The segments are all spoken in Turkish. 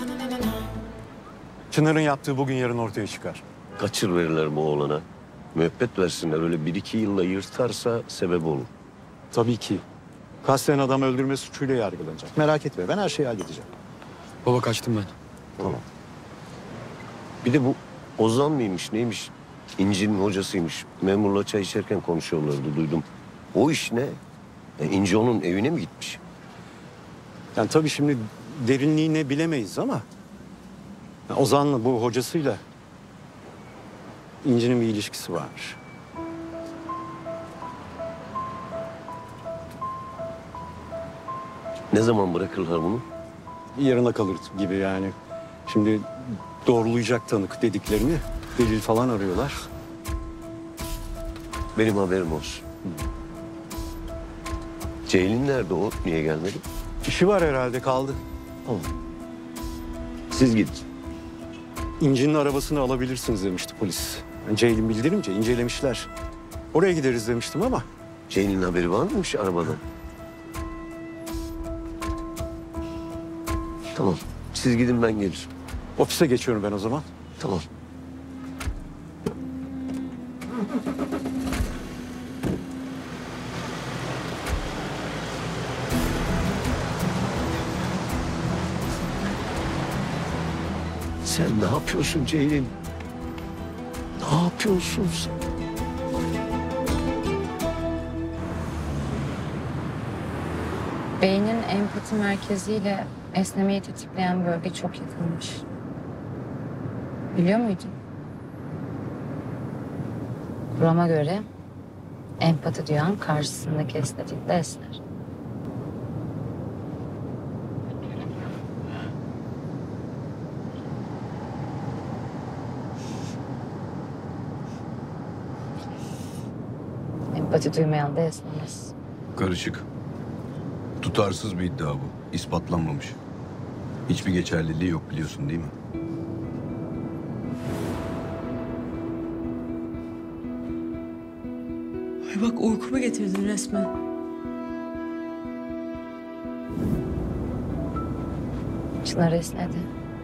Çınar'ın yaptığı bugün yarın ortaya çıkar. Kaçır verirler bu oğlana. Müebbet versinler. Öyle 1-2 yılla yırtarsa sebep olur. Tabii ki. Kasten adam öldürme suçuyla yargılanacak. Merak etme, ben her şeyi halledeceğim. Baba kaçtım ben. Tamam. Bir de bu Ozan mıymış neymiş? İnci'nin hocasıymış. Memurla çay içerken konuşuyorlardı duydum. O iş ne? İnci onun evine mi gitmiş? Yani tabii şimdi derinliğini bilemeyiz ama... Ozan'la bu hocasıyla İnci'nin bir ilişkisi varmış. Ne zaman bırakırlar bunu? Yarına kalır gibi yani. Şimdi doğrulayacak tanık dediklerini, delil falan arıyorlar. Benim haberim olsun. Ceylin nerede o? Niye gelmedi? İşi var herhalde, kaldı. Tamam. Siz gidin. İnci'nin arabasını alabilirsiniz demişti polis. Yani Ceylin bildirince incelemişler. Oraya gideriz demiştim ama... Ceylin'in haberi var mıymış arabadan? Tamam. Siz gidin ben gelirim. Ofise geçiyorum ben o zaman. Tamam. Sen ne yapıyorsun Ceylin? Ne yapıyorsun sen? Beynin empati merkeziyle esnemeyi tetikleyen bölge çok yakınmış. Biliyor muydun? Kurama göre empati duyan karşısındaki estetikle esner. Empati duymayan da esnemez. Karışık. Tutarsız bir iddia bu. İspatlanmamış. Hiçbir geçerliliği yok biliyorsun değil mi? Ay bak uykumu getirdin resmen. Çınar esnedi.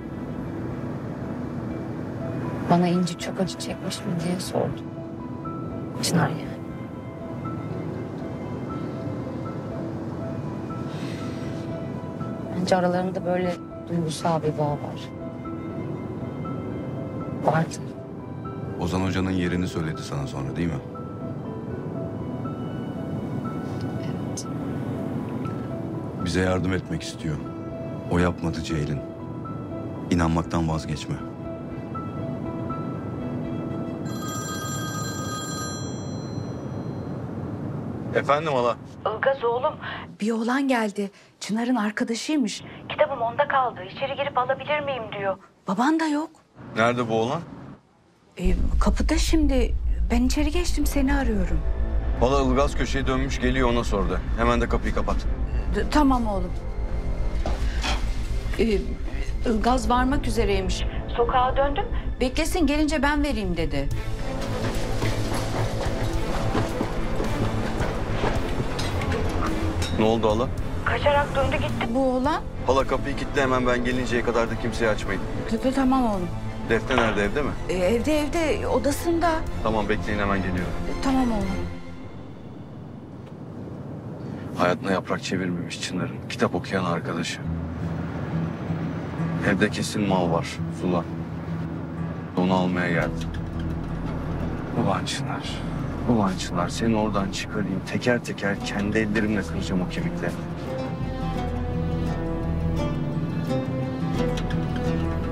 Bana İnci çok acı çekmiş mi diye sordu. Çınar yani. Bence aralarında böyle duygusal bir bağ var. Vardı. Ozan Hoca'nın yerini söyledi sana sonra değil mi? Evet. Bize yardım etmek istiyor. O yapmadı Ceylin. İnanmaktan vazgeçme. Efendim hala. Ilgaz oğlum, bir oğlan geldi. Çınar'ın arkadaşıymış. Kitabım onda kaldı. İçeri girip alabilir miyim diyor. Baban da yok. Nerede bu oğlan? Kapıda şimdi. Ben içeri geçtim, seni arıyorum. Hala Ilgaz köşeye dönmüş geliyor ona sordu. Hemen de kapıyı kapat. Tamam oğlum. Ilgaz varmak üzereymiş. Sokağa döndüm. Beklesin, gelince ben vereyim dedi. Ne oldu hala? Kaçarak döndü gitti bu oğlan. Hala kapıyı kilitle hemen ben gelinceye kadar da kimseye açmayın. Tamam oğlum. Defne nerede evde mi? Evde odasında. Tamam bekleyin hemen geliyorum. Tamam oğlum. Hayatına yaprak çevirmemiş Çınar'ın. Kitap okuyan arkadaşı. Evde kesin mal var Sula. Onu almaya geldim. Ulan Çınar. Ulan Çınar seni oradan çıkarayım. Teker teker kendi ellerimle kıracağım o kemiklerini.